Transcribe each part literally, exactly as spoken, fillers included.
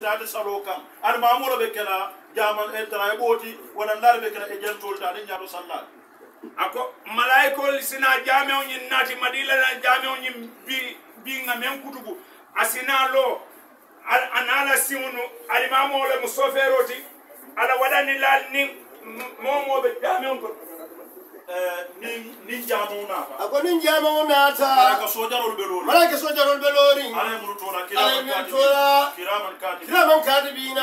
tade salokan al mamuro be kala jaman entra e boti wala ndar be kala e jentol tade nyaado sallallahu ako malaikol sina jameo nyin nati madila na jameo nyin bi bi ngamen kutubu asina lo al anala siunu al mamole musoferoti ala wadani lal ni momo be jameo ko ni ni jamuna ako ni jamuna ta malaka sojarol belori malaka sojarol belori ala mun tola ala mun tola kiraman katibina kiraman katibina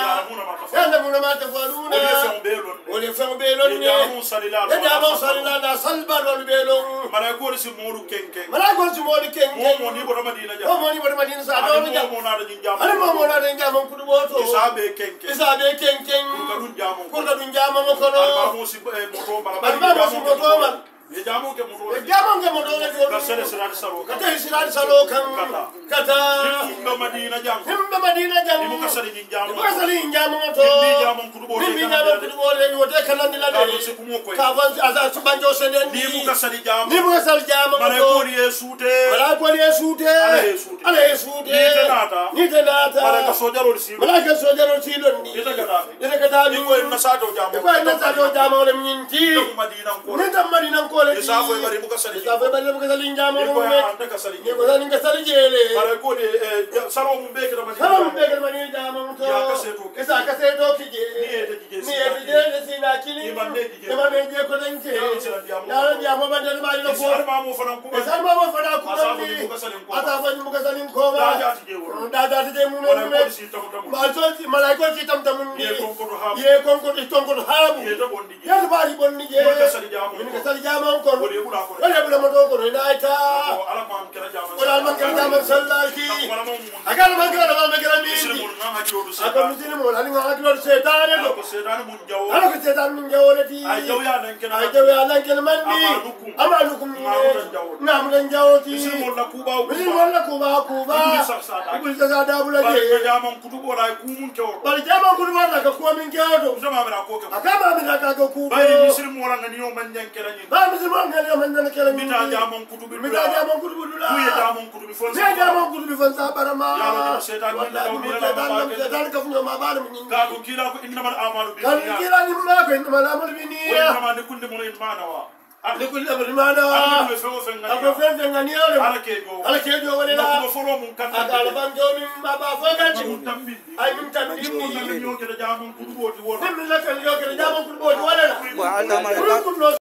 ya muna ma tafaluna wala fam belon ne jamu sallallahu ya jamu sallallahu salbalol belon malaka si modu kenken malaka si modu kenken mo ni bodo madina ja mo ni bodo madina sa do ja mo na da jamu ala mo na da jamu kudu boto isabe kenken isabe kenken ko dun jamu ko dun jamu ko no ala mo si moto bala jamu e jamu ke mo e jamu ke mo do le do ka sere sere saro ka tay sere saro kan kata himbe madina jam himbe madina jam ni mo ka sere ni jamu ko sere ni jamu to ni jamu kudu bo ni jamu kudu bo le wote kan ni la de ka van asa su banjo sene ni mo ka sere jamu ni mo ka sere jamu mala ko ni esute mala ko ni esute ala esute ala esute ni tenata ni tenata mala ka sojaro si mala ka sojaro si don ni ita gada ita gada ni ko na sato jamu ko na sato jamu le minti madina ko ni tam madina ko le isa fo bari mo ka sere isa fo bari mo ka sere jamu ko me anda ka sere ni ko ni ka sere jele mala ko ni saro mo be ke madina saro mo be ke madina jamu to ya ka seto isa ka seto kije ni e de kije ni e de de sina kili ni man de kije ni man de je ko danke ya la jamu ba de ma ilo ko ma mo fana ko isa ma mo fana ko ni ata fa ni mo ka sere ko ba da ja tije wo da da tije mu no me ba so ti malaiko ti tam tam ni ye kon ko ha ye kon ko ti ton ko habu ye to bondi ye to bari bonni je ka sere jamu ni ka sere jamu ko ko de bula ko wala bula mo do ko ni naita ala man kala jamu wala man kala jamu sallaki wala mo agala man kala ma me kala mi muslimu na ha jodo se aka muslimu wala ni ha kilo setan do ko setan mun jawo ala ko setan mun jawo lati ay jaw ya nan ken ay jaw ya nan ken man di amalukum ni na mun dan jawo ti muslimu la kuba muslimu wala kuba kuba ibul sa da bula je bal jamu kudu bo la ku mun jawo bal jamu kudu wala ka ko min jawo do sama mera ko ke aka ma min ka ko ku bal muslimu wala ngani yo man nyan kala ni ba muslimu ngani yo man nyan kala ni mita jamu kudu bi mita jamu kudu bi la kuye jamu kudu bi fon sa jamu kudu bi fon sa barama ya lo setan min da mi la ma ba setan ka fu ma ba ni ka ko kila ko innamal a'malu bi kan kila ni ma ko innamal a'malu bi niyya wa innamal likulli imrin ma nawa likulli imrin ma nawa ako fe fe ngani ole ala ke go ala ke do wala la ko folo mun kan ala ban do min ma ba fo ganti ay min tan ni mun na mi yo ke jamu kudu bo ti wona min la kan yo ke jamu kudu bo ti wala la wa alama